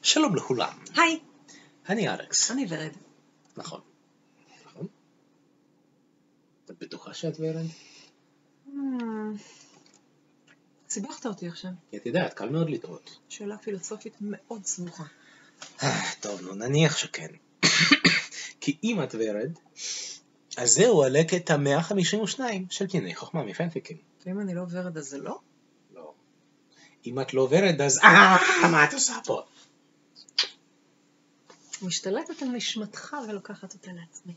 שלום לכולם. היי. אני אלכס. אני ורד. נכון. נכון? את בטוחה שאת ורד? סיבכת אותי עכשיו. את יודעת, קל מאוד לטעות. שאלה פילוסופית מאוד סבוכה. טוב, נו, נניח שכן. כי אם את ורד, אז זהו הלקט ה-152 של פניני חוכמה מפנפיקים. ואם אני לא ורד אז זה לא? לא. אם את לא ורד אז... מה את עושה פה? משתלטת על נשמתך ולוקחת אותה לעצמי.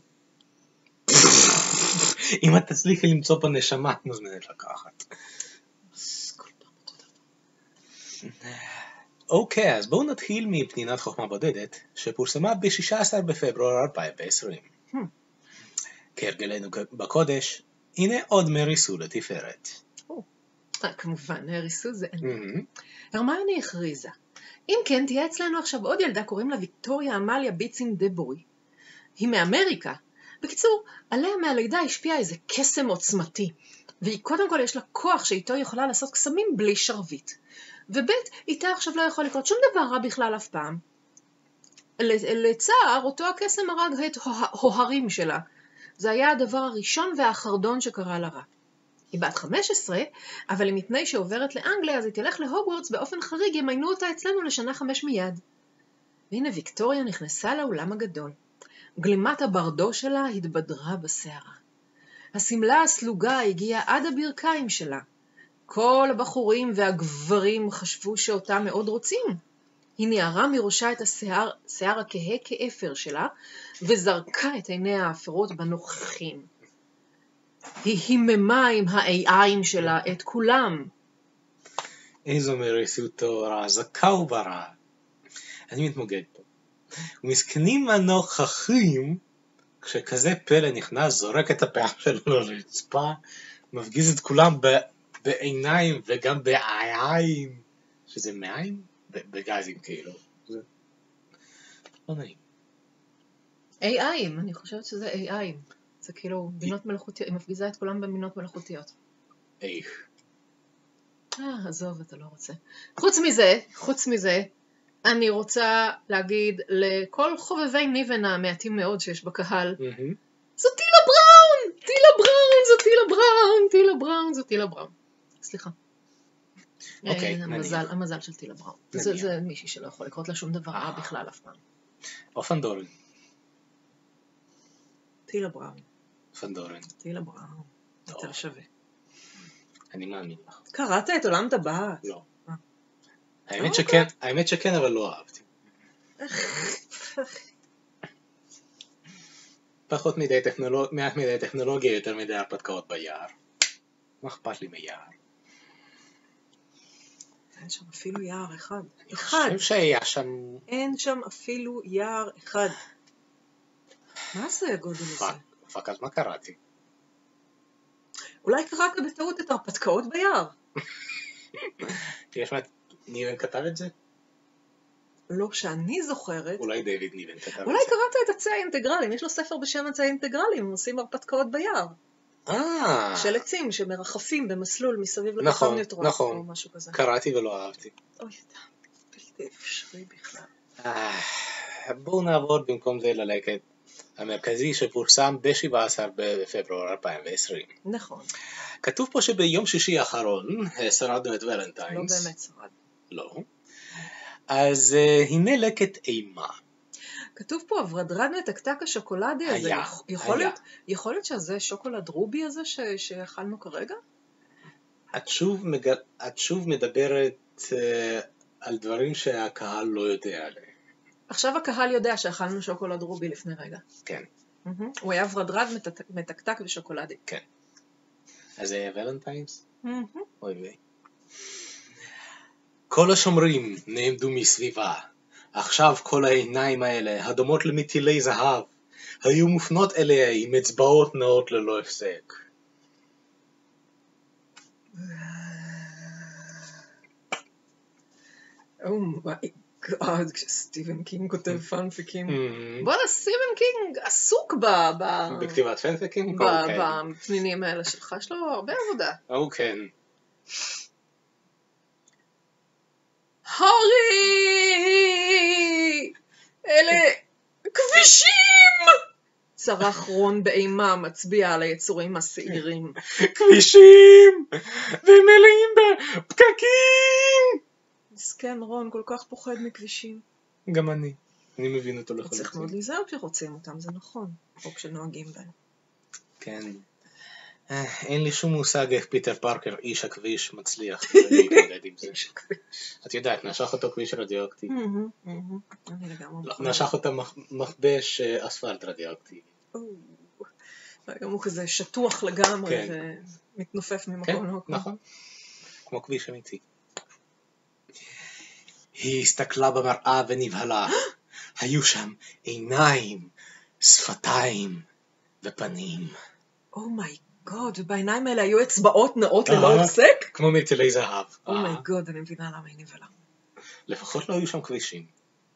אם את תצליחי למצוא פה נשמה, את מוזמנת לקחת. כל פעם אותו דבר. אוקיי, אז בואו נתחיל מפנינת חוכמה בודדת, שפורסמה ב-16 בפברואר 2020. כהרגלנו בקודש, הנה עוד מריסו לתפארת. כמובן, הריסו זה אני. הרמיוני הכריזה. אם כן, תהיה אצלנו עכשיו עוד ילדה, קוראים לה ויקטוריה אמליה ביצין דבוי. היא מאמריקה. בקיצור, עליה מהלידה השפיע איזה קסם עוצמתי. והיא קודם כל יש לה כוח שאיתו יכולה לעשות קסמים בלי שרביט. ובית, איתה עכשיו לא יכול לקרות שום דבר רע בכלל אף פעם. לצער, אותו הקסם הרג את ההוהרים שלה. זה היה הדבר הראשון והאחרדון שקרה לה רע. היא בת 15, אבל מפני שעוברת לאנגליה, אז היא תלך להוגוורטס באופן חריג, ימיינו אותה אצלנו לשנה 5 מיד. והנה ויקטוריה נכנסה לאולם הגדול. גלימת הברדו שלה התבדרה בשערה. הסמלה הסלוגה הגיעה עד הברכיים שלה. כל הבחורים והגברים חשבו שאותה מאוד רוצים. היא ניערה מראשה את השיער הכהה כאפר שלה, וזרקה את עיניה האפרות בנוכחים. היא היממה עם העיניים שלה את כולם. איזו מריסותו רזקה וברע. אני מתמוגד פה. ומסכנים הנוכחים, כשכזה פלא נכנס, זורק את הפח שלו לרצפה, מפגיז את כולם בעיניים וגם בעיים. שזה מעיים? בגזים כאילו. זה לא נעים. AI'ים, אני חושבת שזה AI'ים. זה כאילו בינות מלאכותיות, היא מפגיזה את כולם בבינות מלאכותיות. איך? עזוב, אתה לא רוצה. חוץ מזה, אני רוצה להגיד לכל חובבי ניבן המעטים מאוד שיש בקהל, זו טילה בראון! זו טילה בראון. סליחה. אוקיי, המזל של טילה בראון. זה מישהי שלא יכול לקרות לה שום דבר רע בכלל אף פעם. או פנדורן. טילה בראון. פנדורן. טילה בראון. יותר שווה. אני מאמין לך. קראת את עולם טבעת? לא. האמת שכן, אבל לא אהבתי. מעט מדי טכנולוגיה, יותר מדי הרפתקאות ביער. מה אכפת לי מיער? אין שם אפילו יער אחד. אני חושב שהיה שם... אין שם אפילו יער אחד. מה זה הגודל הזה? פאק, אז מה קראתי? אולי קראת בטעות את הרפתקאות ביער. יש מה... ניבן כתב את זה? לא שאני זוכרת. אולי דיוויד ניבן כתב את זה. אולי קראת את עצי האינטגרלים. יש לו ספר בשם עצי האינטגרלים. הם עושים הרפתקאות ביער. של עצים שמרחפים במסלול מסביב לכוכב ניוטרון. נכון, או משהו כזה. קראתי ולא אהבתי. אוי, בלתי אפשרי בכלל. בואו נעבור במקום זה ללקט המרכזי שפורסם ב-17 בפברואר 2020. נכון. כתוב פה שביום שישי האחרון שרדנו את ולנטיינס. לא באמת שרד. לא. אז הנה לקט אימה. כתוב פה, הברדרדנו את הקטק השוקולדי הזה. יכול להיות שזה שוקולד רובי הזה שאכלנו כרגע? את שוב מדברת על דברים שהקהל לא יודע עליהם. עכשיו הקהל יודע שאכלנו שוקולד רובי לפני רגע. כן. הוא היה ורדרד מתקתק ושוקולדי. כן. אז זה היה ולנטיינס? אוי ויי. כל השומרים נעמדו מסביבה. עכשיו כל העיניים האלה, הדומות למטילי זהב, היו מופנות אליה עם אצבעות נאות ללא הפסק. סטיבן קינג כותב פאנפיקים. בוא'נה, סטיבן קינג עסוק בכתיבת פאנפיקים? בפנינים האלה שלך, יש לו הרבה עבודה. כן. הורי! צרח רון באימה מצביע על היצורים השעירים. כבישים! ומלאים בפקקים! מסכן רון, כל כך פוחד מכבישים. גם אני מבין אותו לחלוטין. צריך מאוד להיזהר כשרוצים אותם, זה נכון. או כשנוהגים בהם. כן. אין לי שום מושג איך פיטר פארקר, איש הכביש, מצליח להתמודד עם זה. את יודעת, נשך אותו כביש רדיואקטיבי. אני לגמרי מוכנה. נשך אותו מכבש אספלט רדיואקטיבי. גם הוא כזה שטוח לגמרי ומתנופף ממקום למקום. נכון, כמו כביש אמיתי. היא הסתכלה במראה ונבהלה. היו שם עיניים, שפתיים ופנים. אומייגוד, ובעיניים האלה היו אצבעות נאות ללא הפסק? כמו מטילי זהב. אומייגוד, אני מבינה למה היא נבהלה. לפחות לא היו שם כבישים.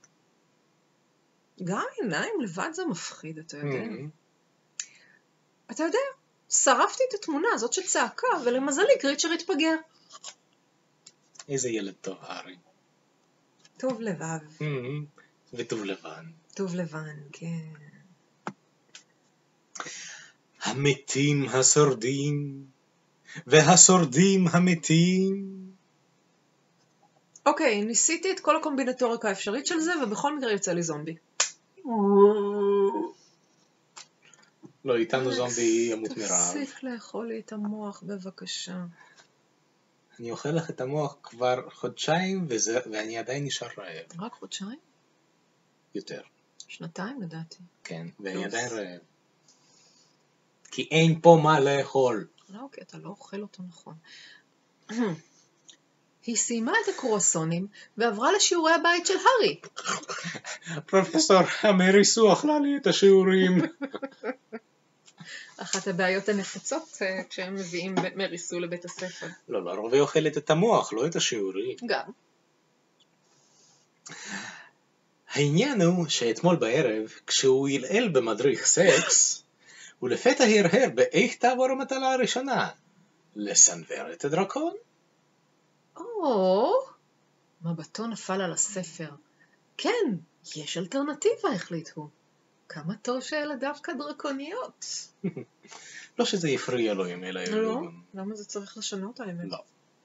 גם עיניים לבד זה מפחיד, אתה יודע. אתה יודע, שרפתי את התמונה הזאת שצעקה, ולמזלי קריצ'ר התפגר. איזה ילד טוב, הארי. טוב לבב. וטוב לבן. טוב לבן, כן. המתים השורדים, והשורדים המתים. אוקיי, ניסיתי את כל הקומבינטוריקה האפשרית של זה, ובכל מקרה יוצא לי זומבי. לא, איתנו זומבי ימות מרעב. תפסיק לאכול לי את המוח, בבקשה. אני אוכל לך את המוח כבר חודשיים, ואני עדיין נשאר רעב. רק חודשיים? יותר. 2 לדעתי. כן, ואני עדיין רעב. כי אין פה מה לאכול. לא, אוקיי, אתה לא אוכל אותו נכון. היא סיימה את הקרואסונים ועברה לשיעורי הבית של הארי. פרופסור, המריסו אכלה לי את השיעורים. אחת הבעיות הנפוצות כשהם מביאים מריסו לבית הספר. לא, לרוב היא אוכלת את המוח, לא את השיעורים. גם. העניין הוא שאתמול בערב, כשהוא ילעל במדריך סקס, הוא לפתע הרהר באיך תעבור המטלה הראשונה. לסנוור את הדרקון? מבטו נפל על הספר. כן, יש אלטרנטיבה, החליט הוא. כמה טוב שאלה דווקא דרקוניות. לא שזה יפריע לו עם אלה. לא, למה זה צריך לשנות האמת? לא.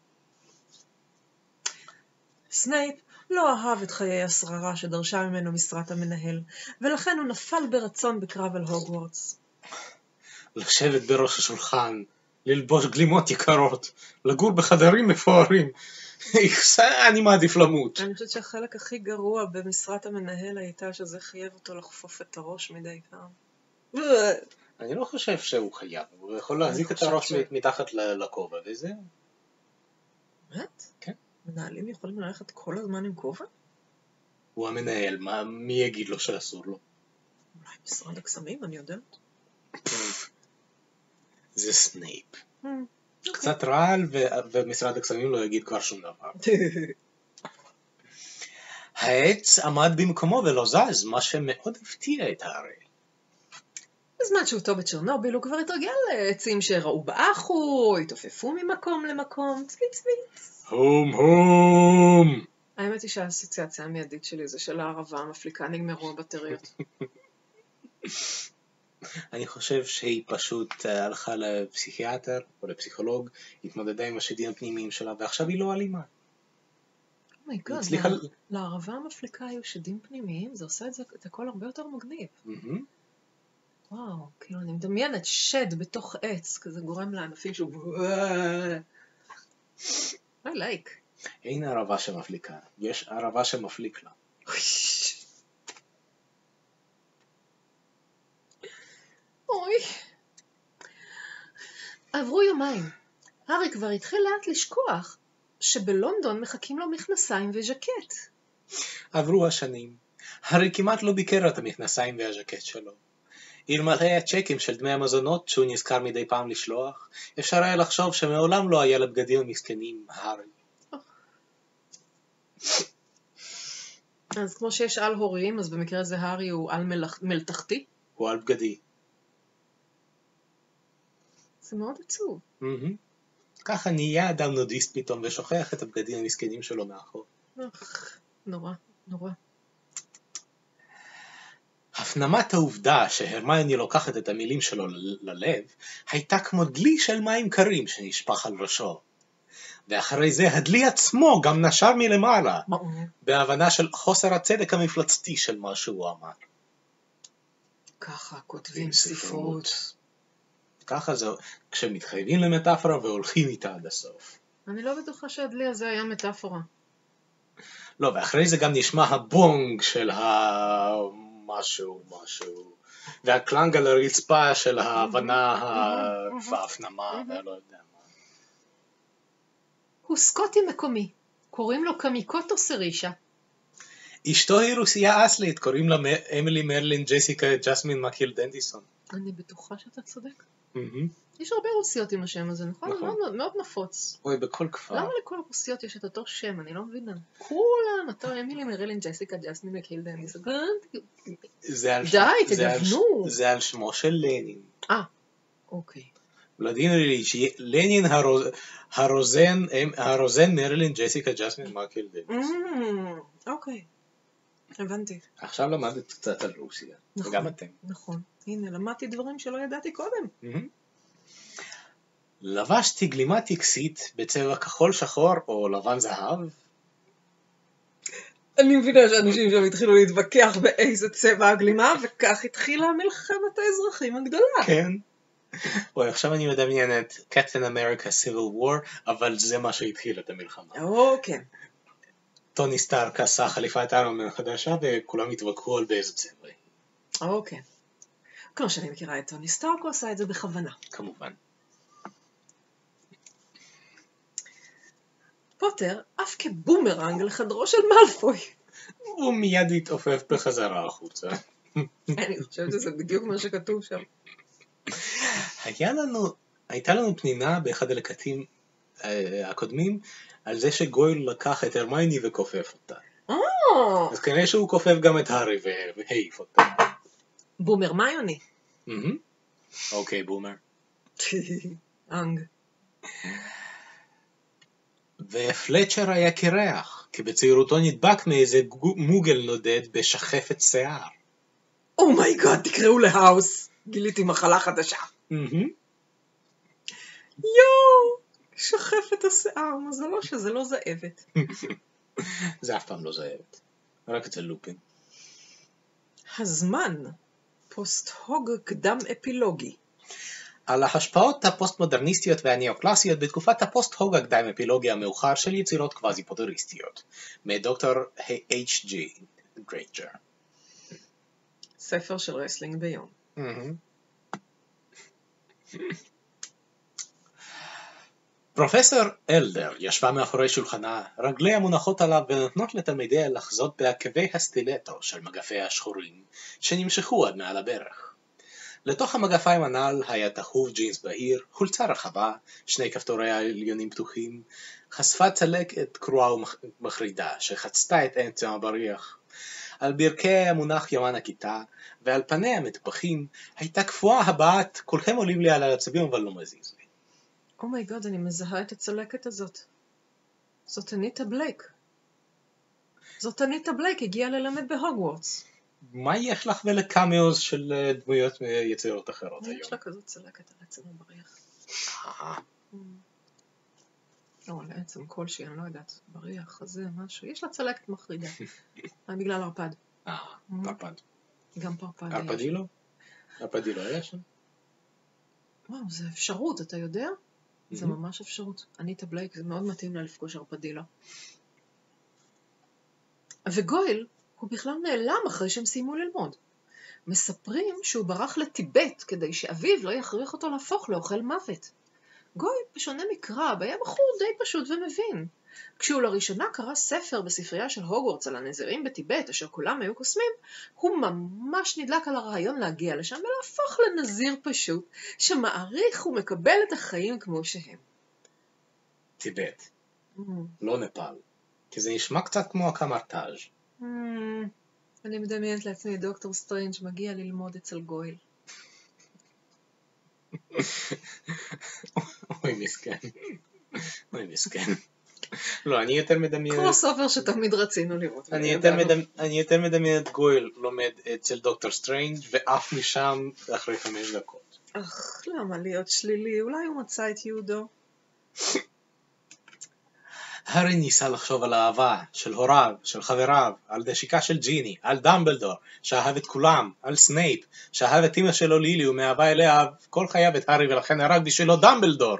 סנייפ לא אהב את חיי השררה שדרשה ממנו משרת המנהל, ולכן הוא נפל ברצון בקרב על הוגוורטס. לשבת בראש השולחן, ללבוש גלימות יקרות, לגור בחדרים מפוארים. אני מעדיף למות. אני חושבת שהחלק הכי גרוע במשרת המנהל הייתה שזה חייב אותו לחפוף את הראש מדי פעם. אני לא חושב שהוא חייב, הוא יכול להחזיק את הראש מתחת לכובע וזה. באמת? כן. מנהלים יכולים ללכת כל הזמן עם כובע? הוא המנהל, מי יגיד לו שאסור לו? אולי משרד הקסמים, אני יודעת. זה סנייפ. קצת רעל ומשרד הקסמים לא יגיד כבר שום דבר. העץ עמד במקומו ולא זז, מה שמאוד הפתיע את הארי. בזמן שאותו בצ'רנוביל הוא כבר התרגל לעצים שראו באחו, התעופפו ממקום למקום, צוויץ צוויץ. הום. האמת היא שהאסוציאציה המיידית שלי זה של הערבה המפליקה, נגמרו הבטריות. אני חושב שהיא פשוט הלכה לפסיכיאטר או לפסיכולוג, התמודדה עם השדים הפנימיים שלה, ועכשיו היא לא אלימה. אומייגוד, לערבה המפליקה היו שדים פנימיים, זה עושה את הכל הרבה יותר מגניב. וואו, כאילו אני מדמיינת שד בתוך עץ, כזה גורם לענפים שהוא... I like. אין ערבה שמפליקה, יש ערבה שמפליק לה. אוי. עברו יומיים. הארי כבר התחיל לאט לשכוח שבלונדון מחכים לו מכנסיים וז'קט. עברו השנים. הארי כמעט לא ביקר את המכנסיים והז'קט שלו. אלמלא הצ'קים של דמי המזונות שהוא נזכר מדי פעם לשלוח, אפשר היה לחשוב שמעולם לא היה לבגדים המסכנים, הארי. אז כמו שיש על הוריים, אז במקרה הזה הארי הוא על מלתחתי? הוא על בגדי. זה מאוד עצוב. ככה נהיה אדם נודיסט פתאום ושוכח את הבגדים המסכנים שלו מאחור. נורא, נורא. הפנמת העובדה שהרמיוני לוקחת את המילים שלו ללב, הייתה כמו דלי של מים קרים שנשפך על ראשו. ואחרי זה הדלי עצמו גם נשר מלמעלה, בהבנה של חוסר הצדק המפלצתי של מה שהוא אמר. ככה כותבים ספרות. ככה זה כשמתחייבים למטאפורה והולכים איתה עד הסוף. אני לא בטוחה שהדלי הזה היה מטאפורה. לא, ואחרי זה גם נשמע הבונג של משהו, והקלנג על הרצפה של ההבנה וההפנמה, ולא יודע מה. הוא סקוטי מקומי, קוראים לו קמיקוטו סרישה. אשתו היא רוסיה אסלית, קוראים לה אמילי מרלין ג'סיקה ג'סמין מקיל דנדיסון. אני בטוחה שאתה צודק. יש הרבה רוסיות עם השם הזה, נכון? מאוד נפוץ. אוי, בכל כפר. למה לכל הרוסיות יש את אותו שם? אני לא מבינה. כולן, אותו אמילי מרלין ג'סיקה ג'סמין מקיל דנדיסון. די, תגוונו. זה על שמו של לנין. אוקיי. ולדימיר איליץ' לנין הרוזן מרלין ג'סיקה ג'סמין מקיל דנדיסון. אוקיי. הבנתי. עכשיו למדת קצת על רוסיה. וגם אתם. נכון. הנה, למדתי דברים שלא ידעתי קודם. לבשתי גלימה טקסית בצבע כחול שחור או לבן זהב. אני מבינה שאנשים שם התחילו להתווכח באיזה צבע הגלימה, וכך התחילה מלחמת האזרחים הגדולה. כן. אוי, עכשיו אני מדמיין את קפטן אמריקה סיביל וור, אבל זה מה שהתחיל את המלחמה. כן. טוני סטארק עשה חליפת איירון מן חדשה, וכולם התווכחו על באיזה צבע. אוקיי. כמו שאני מכירה את טוני סטארק, הוא עשה את זה בכוונה. כמובן. פוטר אף כבומרנג לחדרו של מאלפוי. הוא מיד התעופף בחזרה החוצה. אני חושבת שזה בדיוק מה שכתוב שם. הייתה לנו פנינה באחד הלקטים הקודמים, על זה שגויל לקח את הרמיוני וכופף אותה. אז כנראה שהוא כופף גם את הארי והעיף אותה. בומר מיוני. אוקיי, בומר. אנג. ופלצ'ר היה קרח, כי בצעירותו נדבק מאיזה מוגל נודד בשחפת שיער. אומייגאד, תקראו להאוס. גיליתי מחלה חדשה. שחפת השיער, מזלו שזה לא זאבת. זה אף פעם לא זאבת, רק אצל לופין. הזמן, פוסט-הוג קדם אפילוגי. על ההשפעות הפוסט-מודרניסטיות והניאו-קלאסיות בתקופת הפוסט-הוג הקדם אפילוגי המאוחר של יצירות קוואזי-פוטריסטיות, מדוקטור H.G. גרייג'ר. ספר של רסלינג ביום. פרופסור אלדר ישבה מאחורי שולחנה, רגליה מונחות עליו ונותנות לתלמידיה לחזות בעקבי הסטילטו של מגפי השחורים שנמשכו עד מעל הברך. לתוך המגפיים הנ"ל היה תחוב ג'ינס בהיר, חולצה רחבה, שני כפתורי העליונים פתוחים, חשפה צלקת קרועה ומחרידה שחצתה את אמצע הבריח. על ברכיה מונח יומן הכיתה, ועל פניה המטפחים הייתה קפואה הבעת, כולכם עולים לי על העצבים אבל לא מזיז לי. אומייגוד, אני מזהה את הצלקת הזאת. זאת אניטה בלייק. הגיעה ללמד בהוגוורטס. מה יש לך ולקאמיוז של דמויות מיצירות אחרות היום? יש לה כזאת צלקת על עצם הבריח. לא, על עצם כלשהי, אני לא יודעת, בריח, חזה, משהו. יש לה צלקת מחרידה. בגלל ערפד. ערפד. גם פרפד. ערפדילו? ערפדילו היה שם? וואו, זה אפשרות, אתה יודע? זה ממש אפשרות. אניטה בלייק, זה מאוד מתאים לה לפגוש ערפדילה. וגויל, הוא בכלל נעלם אחרי שהם סיימו ללמוד. מספרים שהוא ברח לטיבט כדי שאביו לא יכריח אותו להפוך לאוכל מוות. גויל, בשונה מקרב, היה בחור די פשוט ומבין. כשהוא לראשונה קרא ספר בספרייה של הוגוורטס על הנזירים בטיבט, אשר כולם היו קוסמים, הוא ממש נדלק על הרעיון להגיע לשם ולהפוך לנזיר פשוט, שמעריך ומקבל את החיים כמו שהם. טיבט. לא נפאל. כי זה נשמע קצת כמו הקמרטאז'. אני מדמיינת לעצמי דוקטור סטרנג' מגיע ללמוד אצל גויל. אוי מסכן. לא, אני יותר מדמיין... כמו סופר שתמיד רצינו לראות. אני יותר מדמיין את גויל לומד אצל דוקטור סטרנג' ועף משם אחרי 5 דקות. למה להיות שלילי? אולי הוא מצא את יהודו. הארי ניסה לחשוב על האהבה של הוריו, של חבריו, על דשיקה של ג'יני, על דמבלדור, שאהב את כולם, על סנייפ, שאהב את אמא שלו לילי ומאהבה אליה כל חייו את הארי ולכן הרג בשבילו דמבלדור.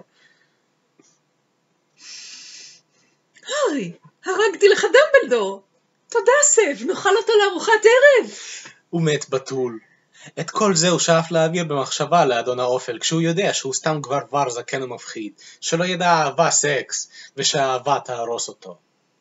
הארי, הרגתי לך דמבלדור. תודה סב, נאכל אותו לארוחת ערב. הוא מת בתול. את כל זה הוא שאף להעביר במחשבה לאדון האופל, כשהוא יודע שהוא סתם כבר זקן ומפחיד, שלא ידע אהבה סקס, ושהאהבה תהרוס אותו.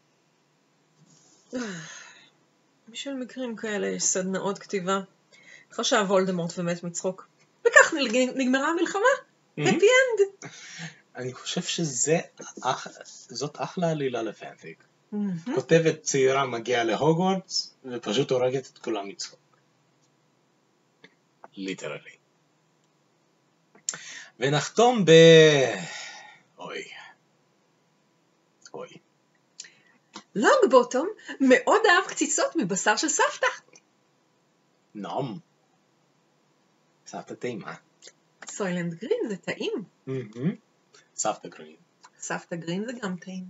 בשביל מקרים כאלה יש סדנאות כתיבה. חשב וולדמורט ומת מצחוק. וכך נגמרה המלחמה. Happy end. אני חושב זאת אחלה עלילה לפנטיק. כותבת צעירה מגיעה להוגוורטס, ופשוט הורגת את כולם מצחוק. ליטרלי. ונחתום אוי. לונגבוטום מאוד אהב קציצות מבשר של סבתא. נעם. סבתא טעימה. סוילנד גרין זה טעים. סבתא גרין. סבתא גרין זה גם טעים.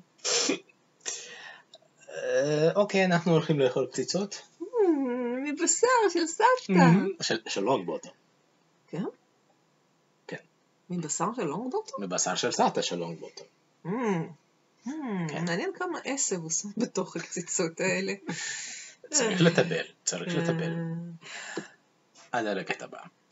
אוקיי, אנחנו הולכים לאכול קציצות. מבשר של סבתא. של לונגבוטום. כן? כן. מבשר של לונגבוטום? מבשר של סבתא של לונגבוטום. מעניין כמה עשב הוא שם בתוך הקציצות האלה. צריך לטבל. עד הלקט הבא.